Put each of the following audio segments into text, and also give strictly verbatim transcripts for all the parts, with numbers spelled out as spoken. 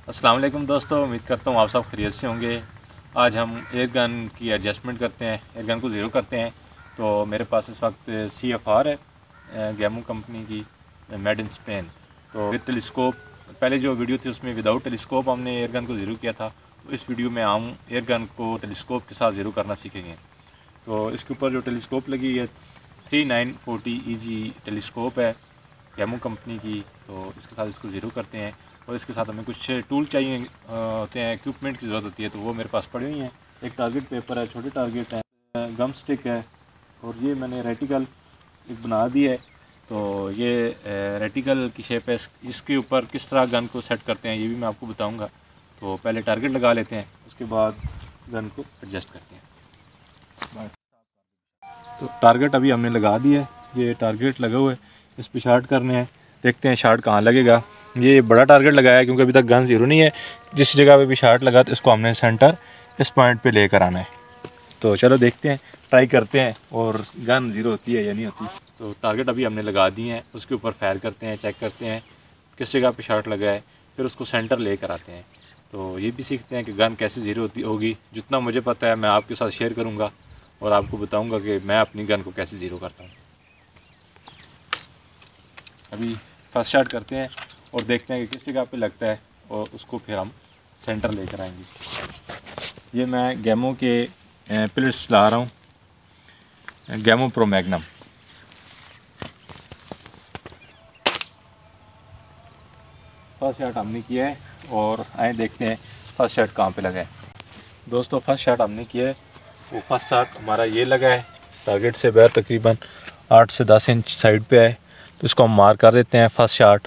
अस्सलाम वालेकुम दोस्तों, उम्मीद करता हूँ आप सब खैरियत से होंगे। आज हम एयर गन की एडजस्टमेंट करते हैं, एयर गन को ज़ीरो करते हैं। तो मेरे पास इस वक्त सी एफ आर है, गैमो कंपनी की, मेड इन स्पेन। तो विद टेलीस्कोप, पहले जो वीडियो थी उसमें विदाउट टेलीस्कोप हमने एयर गन को ज़ीरो किया था। तो इस वीडियो में हम एयर गन को टेलीस्कोप के साथ ज़ीरो करना सीखेंगे। तो इसके ऊपर जो टेलीस्कोप लगी है three nine forty E G telescope है गैमो कंपनी की। तो इसके साथ इसको ज़ीरो करते हैं और इसके साथ हमें कुछ टूल चाहिए होते हैं, इक्विपमेंट की ज़रूरत होती है। तो वो मेरे पास पड़ी हुई हैं। एक टारगेट पेपर है, छोटे टारगेट है, गम स्टिक है, और ये मैंने रेटिकल एक बना दी है। तो ये रेटिकल की शेप है, इसके ऊपर किस तरह गन को सेट करते हैं ये भी मैं आपको बताऊंगा। तो पहले टारगेट लगा लेते हैं, उसके बाद गन को एडजस्ट करते हैं। तो टारगेट अभी हमने लगा दिया है, ये टारगेट लगा हुआ है, इस पर शार्ट करने हैं। देखते हैं शार्ट कहाँ लगेगा। ये बड़ा टारगेट लगाया है क्योंकि अभी तक गन ज़ीरो नहीं है। जिस जगह पे भी शार्ट लगा तो इसको हमने सेंटर इस पॉइंट पे लेकर आना है। तो चलो देखते हैं, ट्राई करते हैं और गन ज़ीरो होती है या नहीं होती। तो टारगेट अभी हमने लगा दिए हैं, उसके ऊपर फायर करते हैं, चेक करते हैं किस जगह पे शार्ट लगा है, फिर उसको सेंटर लेकर आते हैं। तो ये भी सीखते हैं कि गन कैसे ज़ीरो होती होगी। जितना मुझे पता है मैं आपके साथ शेयर करूँगा और आपको बताऊँगा कि मैं अपनी गन को कैसे ज़ीरो करता हूँ। अभी फर्स्ट शॉट करते हैं और देखते हैं कि किस जगह पे लगता है और उसको फिर हम सेंटर लेकर आएंगे। ये मैं गैमो के पिलर्स ला रहा हूँ, Gamo pro magnum. First shot हमने किया है और आए देखते हैं फर्स्ट शॉट कहाँ पे लगा है। दोस्तों फर्स्ट शॉट हमने किया है, वो फर्स्ट शॉट हमारा ये लगा है, टारगेट से बाहर तकरीबन आठ से दस इंच साइड पे है। तो इसको हम मार कर देते हैं। फर्स्ट शॉट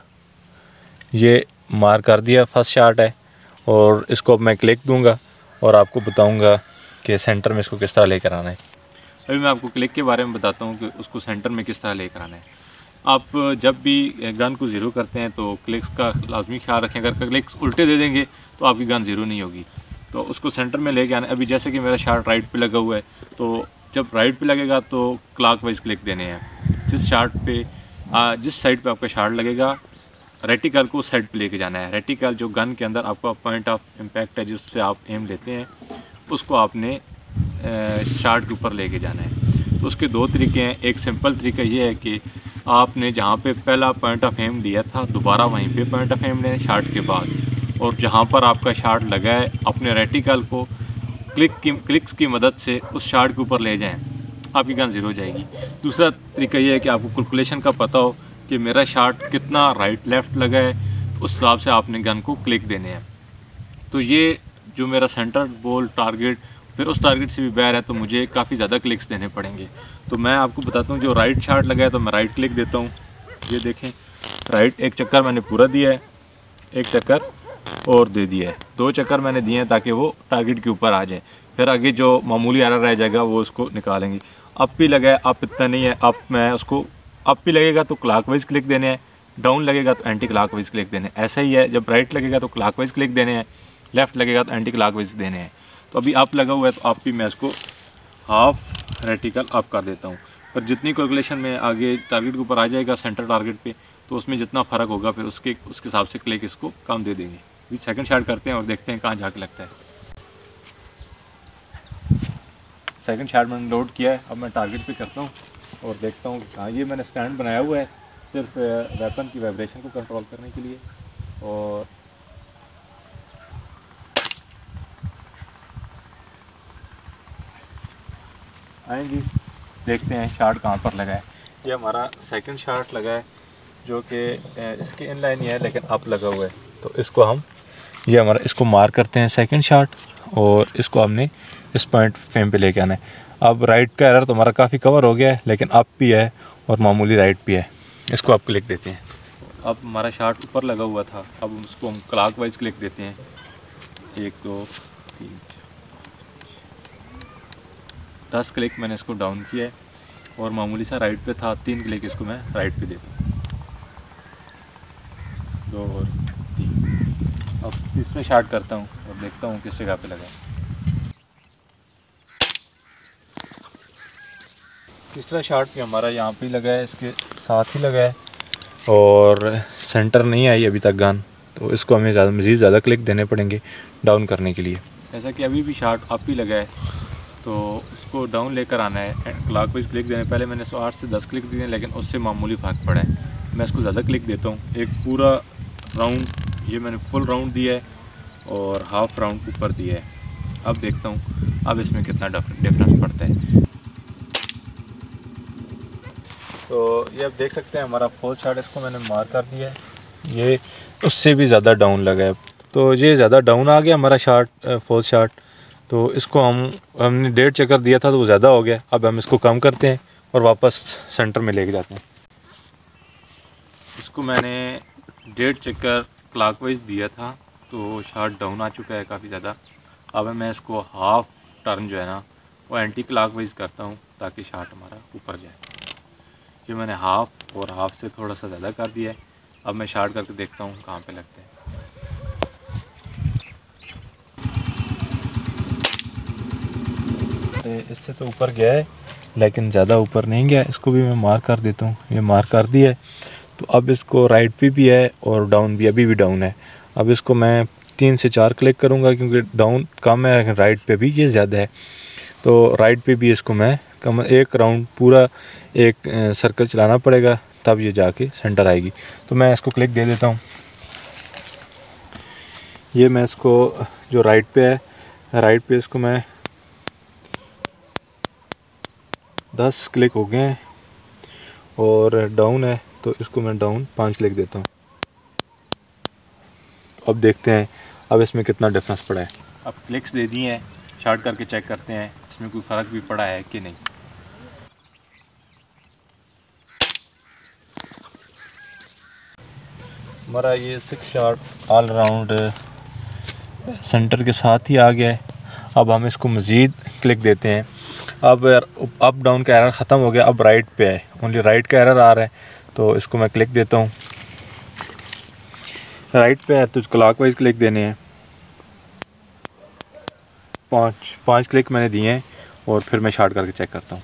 ये मार कर दिया, फर्स्ट शॉट है। और इसको अब मैं क्लिक दूंगा और आपको बताऊंगा कि सेंटर में इसको किस तरह लेकर आना है। अभी मैं आपको क्लिक के बारे में बताता हूं कि उसको सेंटर में किस तरह लेकर आना है। आप जब भी गन को ज़ीरो करते हैं तो क्लिक्स का लाजमी ख्याल रखें। अगर क्लिक्स उल्टे दे देंगे तो आपकी गन ज़ीरो नहीं होगी। तो उसको सेंटर में लेके आना है। अभी जैसे कि मेरा शॉट राइट पे लगा हुआ है, तो जब राइट पे लगेगा तो क्लॉक वाइज क्लिक देने हैं। जिस शॉट पे आ, जिस साइड पे आपका शॉट लगेगा, रेटिकल को साइड पे लेके जाना है। रेटिकल जो गन के अंदर आपका पॉइंट ऑफ इम्पैक्ट है, जिससे आप एम लेते हैं, उसको आपने शॉट के ऊपर लेके जाना है। तो उसके दो तरीके हैं। एक सिंपल तरीका ये है कि आपने जहाँ पे पहला पॉइंट ऑफ एम लिया था दोबारा वहीं पे पॉइंट ऑफ एम लें शॉट के बाद, और जहाँ पर आपका शॉट लगा है अपने रेटिकल को क्लिक की क्लिक्स की मदद से उस शॉट के ऊपर ले जाएं, आपकी गन ज़ीरो हो जाएगी। दूसरा तरीका ये है कि आपको कैलकुलेशन का पता हो कि मेरा शॉट कितना राइट लेफ़्ट लगा है, उस हिसाब से आपने गन को क्लिक देने हैं। तो ये जो मेरा सेंटर बॉल टारगेट फिर उस टारगेट से भी बाहर है, तो मुझे काफ़ी ज़्यादा क्लिक्स देने पड़ेंगे। तो मैं आपको बताता हूँ, जो राइट शॉट लगा है तो मैं राइट क्लिक देता हूँ। ये देखें, राइट एक चक्कर मैंने पूरा दिया है, एक चक्कर और दे दिया है, दो चक्कर मैंने दिए हैं ताकि वो टारगेट के ऊपर आ जाए। फिर आगे जो मामूली एरर रह जाएगा वो उसको निकालेंगे। अप भी लगा है, अप इतना नहीं है, अप मैं उसको अप भी लगेगा तो क्लॉकवाइज क्लिक देने हैं, डाउन लगेगा तो एंटी क्लॉकवाइज क्लिक देने हैं। ऐसा ही है, जब राइट लगेगा तो क्लॉकवाइज क्लिक देने हैं, लेफ़्ट लगेगा तो एंटी क्लॉकवाइज देने हैं। तो अभी अप लगा हुआ है तो अप भी मैं इसको हाफ रेटिकल अप कर देता हूँ। पर जितनी कैलकुलेशन में आगे टारगेट के ऊपर आ जाएगा सेंटर टारगेट पे, तो उसमें जितना फ़र्क होगा फिर उसके उसके हिसाब से क्लिक इसको कम दे देंगे। अभी सेकंड शॉट करते हैं और देखते हैं कहाँ जाके लगता है। सेकंड शॉट मैंने लोड किया है, अब मैं टारगेट पे करता हूँ और देखता हूँ। हाँ, ये मैंने स्टैंड बनाया हुआ है सिर्फ वेपन की वाइब्रेशन को कंट्रोल करने के लिए। और आएंगी, देखते हैं शॉट कहाँ पर लगा है। ये हमारा सेकंड शॉट लगा है जो कि इसके इन लाइन ही है लेकिन अप लगा हुआ है। तो इसको हम ये हमारा इसको मार करते हैं सेकंड शॉट, और इसको हमने इस पॉइंट फेम पे लेके आना है। अब राइट का एरर तो हमारा काफ़ी कवर हो गया है, लेकिन अप भी है और मामूली राइट भी है। इसको आप क्लिक देते हैं। अब हमारा शॉट ऊपर लगा हुआ था, अब उसको हम क्लॉक वाइज क्लिक देते हैं। एक दो तीन दस क्लिक मैंने इसको डाउन किया है और मामूली सा राइट पे था, तीन क्लिक इसको मैं राइट पे देता हूँ। दो और तीन। अब तीसरे शॉट करता हूँ और देखता हूँ किस जगह पे लगा है। तीसरा शॉट भी हमारा यहाँ पे लगा है, इसके साथ ही लगा है और सेंटर नहीं आई अभी तक गन। तो इसको हमें ज़्यादा मज़ीद ज़्यादा क्लिक देने पड़ेंगे डाउन करने के लिए। जैसा कि अभी भी शॉट अप ही लगा है तो उसको डाउन लेकर आना है, क्लॉक वाइज क्लिक देने। पहले मैंने सौ आठ से दस क्लिक दिए लेकिन उससे मामूली फ़र्क पड़ा है। मैं इसको ज़्यादा क्लिक देता हूँ। एक पूरा राउंड ये मैंने फुल राउंड दिया है और हाफ राउंड ऊपर दिया है। अब देखता हूँ अब इसमें कितना डिफरेंस पड़ता है। तो ये आप देख सकते हैं हमारा फोर्थ शॉट, इसको मैंने मार कर दिया है, ये उससे भी ज़्यादा डाउन लगा है। तो ये ज़्यादा डाउन आ गया हमारा शॉट, फोर्थ शॉट। तो इसको हम हमने डेढ़ चक्कर दिया था तो वो ज़्यादा हो गया। अब हम इसको कम करते हैं और वापस सेंटर में लेके जाते हैं। इसको मैंने डेढ़ चक्कर क्लॉकवाइज दिया था तो शॉट डाउन आ चुका है काफ़ी ज़्यादा। अब मैं इसको हाफ टर्न जो है ना वो एंटी क्लॉकवाइज करता हूँ ताकि शॉट हमारा ऊपर जाए। ये मैंने हाफ और हाफ से थोड़ा सा ज़्यादा कर दिया है। अब मैं शॉट करके देखता हूँ कहाँ पे लगते हैं। इससे तो ऊपर गया है लेकिन ज़्यादा ऊपर नहीं गया। इसको भी मैं मार कर देता हूँ। ये मार कर दिया है। तो अब इसको राइट पे भी है और डाउन भी, अभी भी डाउन है। अब इसको मैं तीन से चार क्लिक करूँगा क्योंकि डाउन कम है, राइट पे भी ये ज़्यादा है। तो राइट पे भी इसको मैं कम एक राउंड पूरा एक सर्कल चलाना पड़ेगा तब ये जाके सेंटर आएगी। तो मैं इसको क्लिक दे देता हूँ। ये मैं इसको जो राइट पे है, राइट पे इसको मैं दस क्लिक हो गए हैं और डाउन है तो इसको मैं डाउन पाँच क्लिक देता हूँ। अब देखते हैं अब इसमें कितना डिफरेंस पड़ा है। अब क्लिक्स दे दिए हैं, शॉट करके चेक करते हैं इसमें कोई फ़र्क भी पड़ा है कि नहीं। हमारा ये six shot all round centre के साथ ही आ गया है। अब हम इसको मज़ीद क्लिक देते हैं। अब अप डाउन का एरर ख़त्म हो गया, अब राइट पे है, ओनली राइट का एरर आ रहा है। तो इसको मैं क्लिक देता हूँ। राइट पे है तो क्लॉकवाइज क्लिक देने हैं। पाँच पाँच क्लिक मैंने दिए हैं और फिर मैं शॉट करके चेक करता हूँ।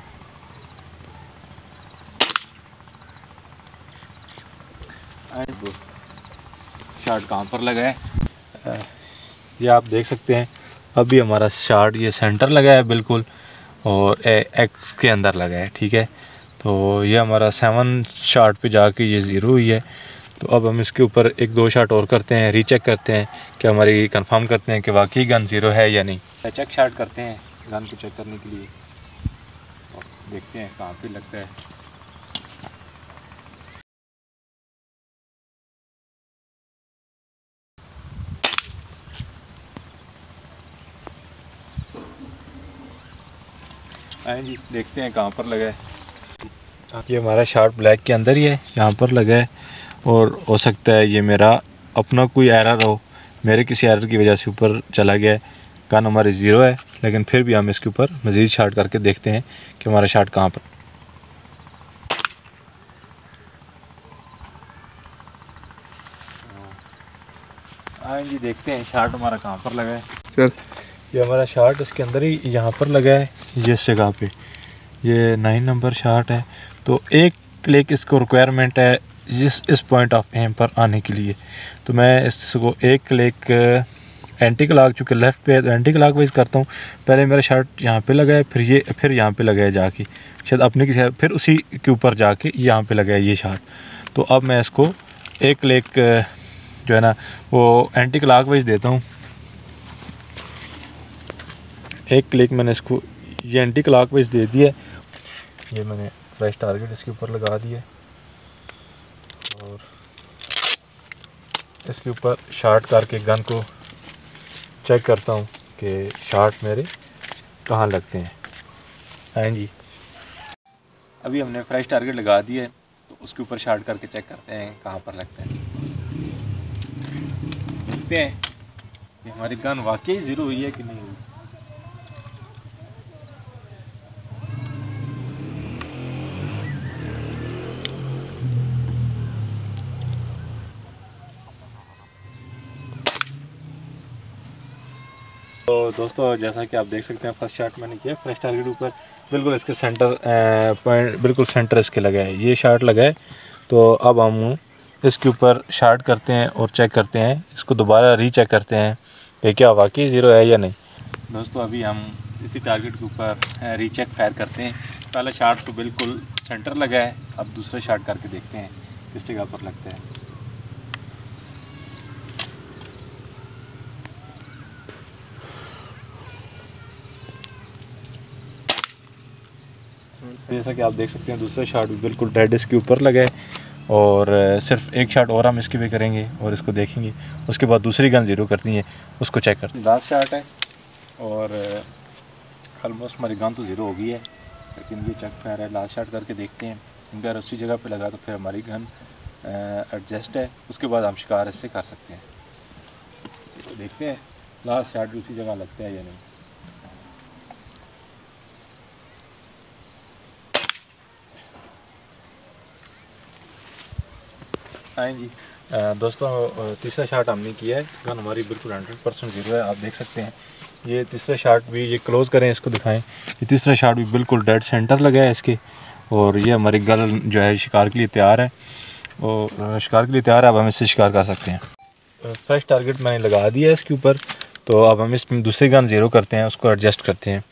शॉट कहाँ पर लगा है ये आप देख सकते हैं। अभी हमारा शॉट ये सेंटर लगा है बिल्कुल और एक्स के अंदर लगा है, ठीक है। तो ये हमारा सेवन शॉट पे जाके ये ज़ीरो हुई है। तो अब हम इसके ऊपर एक दो शॉट और करते हैं, रीचेक करते हैं कि हमारी कंफर्म करते हैं कि वाकई गन ज़ीरो है या नहीं। चेक शॉट करते हैं गन को चेक करने के लिए और देखते हैं कहाँ पे लगता है। आए जी देखते हैं कहाँ पर लगा है। ये हमारा शॉट ब्लैक के अंदर ही है, यहाँ पर लगा है। और हो सकता है ये मेरा अपना कोई एरर हो, मेरे किसी एरर की वजह से ऊपर चला गया है। गन हमारी ज़ीरो है लेकिन फिर भी हम इसके ऊपर मज़ीद शॉट करके देखते हैं कि हमारा शॉट कहाँ पर। हाँ जी देखते हैं शॉट हमारा कहाँ पर लगा है। चल ये हमारा शॉट इसके अंदर ही यहाँ पर लगा है, ये इस जगह पे। ये नाइन नंबर शॉट है। तो एक क्लिक इसको रिक्वायरमेंट है जिस इस पॉइंट ऑफ एम पर आने के लिए। तो मैं इसको एक क्लिक एंटी क्लॉक, चूँकि लेफ़्ट पे है तो एंटी क्लॉक वाइज करता हूँ। पहले मेरा शॉट यहाँ पे लगा है, फिर ये फिर यहाँ पे लगा है जाके शायद अपने किसी, फिर उसी के ऊपर जाके यहाँ पे लगा है ये शॉट। तो अब मैं इसको एक क्लिक जो है ना वो एंटी क्लॉक वाइज देता हूँ। एक क्लिक मैंने इसको ये एंटी क्लॉक वाइज दे दिया। ये मैंने फ्रेश टारगेट इसके ऊपर लगा दिया और इसके ऊपर शॉट करके गन को चेक करता हूँ कि शॉट मेरे कहाँ लगते हैं। हाँ जी अभी हमने फ्रेश टारगेट लगा दिया है तो उसके ऊपर शॉट करके चेक करते हैं कहाँ पर लगते हैं। देखते हैं कि हमारी गन वाकई ज़ीरो हुई है कि नहीं हुई। तो दोस्तों जैसा कि आप देख सकते हैं फर्स्ट शॉट मैंने किया फ्रेश टारगेट ऊपर, बिल्कुल इसके सेंटर पॉइंट, बिल्कुल सेंटर इसके लगा है, ये शॉट लगा है। तो अब हम इसके ऊपर शार्ट करते हैं और चेक करते हैं, इसको दोबारा रीचेक करते हैं कि क्या वाकई ज़ीरो है या नहीं। दोस्तों अभी हम इसी टारगेट के ऊपर रीचेक फायर करते हैं। पहला शार्ट तो बिल्कुल सेंटर लगा है, अब दूसरा शार्ट करके देखते हैं किस जगह पर लगता है। जैसा कि आप देख सकते हैं दूसरा शॉट भी बिल्कुल डेड इसके ऊपर लगा है, और सिर्फ एक शॉट और हम इसके भी करेंगे और इसको देखेंगे, उसके बाद दूसरी गन ज़ीरो करनी है, उसको चेक करते हैं। लास्ट शॉट है और ऑलमोस्ट हमारी गन तो ज़ीरो हो गई है, लेकिन ये चेक फायर है। लास्ट शॉट करके देखते हैं, अगर उसी जगह पे लगा तो फिर हमारी गन एडजस्ट है, उसके बाद हम शिकार इससे कर सकते हैं। तो देखते हैं लास्ट शॉट भी उसी जगह लगता है या नहीं। आए जी आ, दोस्तों तीसरा शॉट हमने किया है, गन हमारी बिल्कुल हंड्रेड परसेंट ज़ीरो है। आप देख सकते हैं ये तीसरा शॉट भी, ये क्लोज़ करें इसको दिखाएं, ये तीसरा शॉट भी बिल्कुल डेड सेंटर लगा है इसके, और ये हमारी गन जो है शिकार के लिए तैयार है, और शिकार के लिए तैयार है। अब हम इससे शिकार कर सकते हैं। फ्रेश टारगेट मैंने लगा दिया है इसके ऊपर, तो अब हम इसमें दूसरी गन ज़ीरो करते हैं, उसको एडजस्ट करते हैं।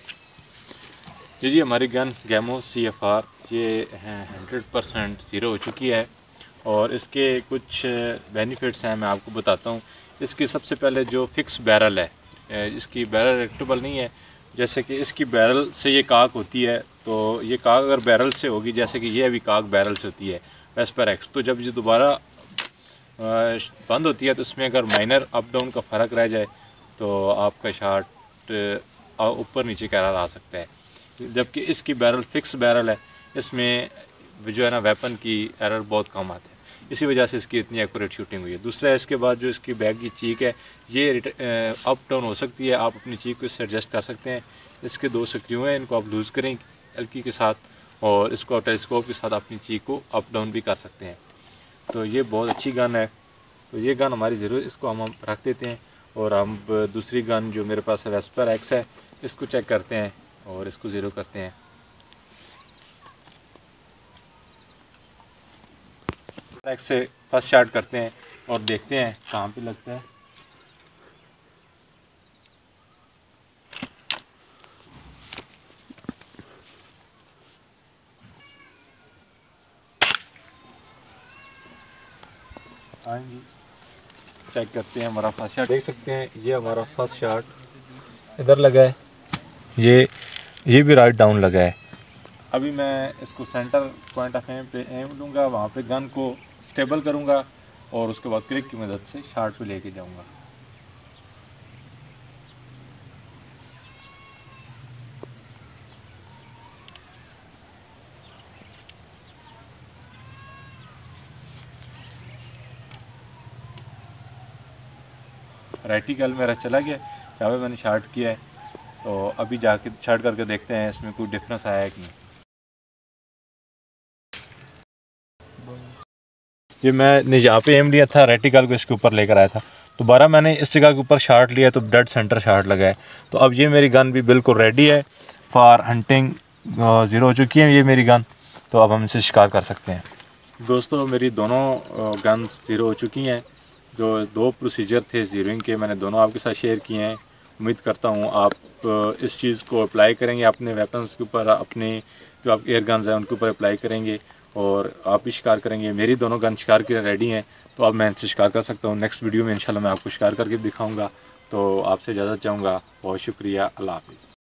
जी जी हमारी gun Gamo C F R ये हंड्रेड परसेंट ज़ीरो हो चुकी है, और इसके कुछ बेनिफिट्स हैं मैं आपको बताता हूँ। इसकी सबसे पहले जो फिक्स बैरल है, इसकी बैरल रेक्टेबल नहीं है। जैसे कि इसकी बैरल से ये काक होती है, तो ये काक अगर बैरल से होगी, जैसे कि ये अभी काक बैरल से होती है वेस्पर एक्स, तो जब ये दोबारा बंद होती है तो इसमें अगर माइनर अप डाउन का फ़र्क रह जाए तो आपका शॉट ऊपर नीचे का आ सकता है। जबकि इसकी बैरल फिक्स बैरल है, इसमें जो है ना वेपन की एरर बहुत कम आते हैं, इसी वजह से इसकी इतनी एक्यूरेट शूटिंग हुई है। दूसरा इसके बाद जो इसकी बैग की चीक है ये अप डाउन हो सकती है, आप अपनी चीक को इससे एडजस्ट कर सकते हैं। इसके दो स्क्रू हैं, इनको आप लूज़ करें हल्की के साथ, और इसको आप टेलीस्कोप के साथ अपनी चीक को अप डाउन भी कर सकते हैं। तो ये बहुत अच्छी गन है, तो ये गन हमारी ज़रूर, इसको हम रख देते हैं। और हम दूसरी गन जो मेरे पास है वेस्पर एक्स है, इसको चेक करते हैं और इसको ज़ीरो करते हैं। एक्स से फर्स्ट शॉट करते हैं और देखते हैं कहाँ पे लगता है। हाँ जी चेक करते हैं हमारा फर्स्ट शॉट। देख सकते हैं ये हमारा फर्स्ट शॉट इधर लगा है, ये ये भी राइट डाउन लगा है। अभी मैं इसको सेंटर पॉइंट ऑफ एम पे एम लूँगा, वहाँ पे गन को स्टेबल करूँगा और उसके बाद क्लिक की मदद से शॉट पे लेके जाऊँगा। रेटिकल मेरा चला गया, जहाँ पे मैंने शॉट किया है, तो अभी जाके शॉट करके देखते हैं इसमें कोई डिफरेंस आया है कि नहीं। ये मैंने यहाँ पे एम लिया था, रेटिकल को इसके ऊपर लेकर आया था, दोबारा मैंने इस जगह के ऊपर शॉट लिया तो डेड सेंटर शॉट लगा है। तो अब ये मेरी गन भी बिल्कुल रेडी है फॉर हंटिंग, ज़ीरो हो चुकी है ये मेरी गन, तो अब हम इसे शिकार कर सकते हैं। दोस्तों मेरी दोनों गन ज़ीरो हो चुकी हैं। जो दो प्रोसीजर थे ज़ीरोइंग के, मैंने दोनों आपके साथ शेयर किए हैं। उम्मीद करता हूँ आप इस चीज़ को अप्लाई करेंगे अपने वेपन्स के ऊपर, अपने जो आप एयर गन्स हैं उनके ऊपर अप्लाई करेंगे और आप भी शिकार करेंगे। मेरी दोनों गन शिकार के लिए रेडी हैं, तो अब मैं इनसे शिकार कर सकता हूँ। नेक्स्ट वीडियो में इंशाल्लाह मैं आपको शिकार करके दिखाऊँगा। तो आपसे इजाज़त चाहूँगा। बहुत शुक्रिया, अल्लाह हाफ़िज़।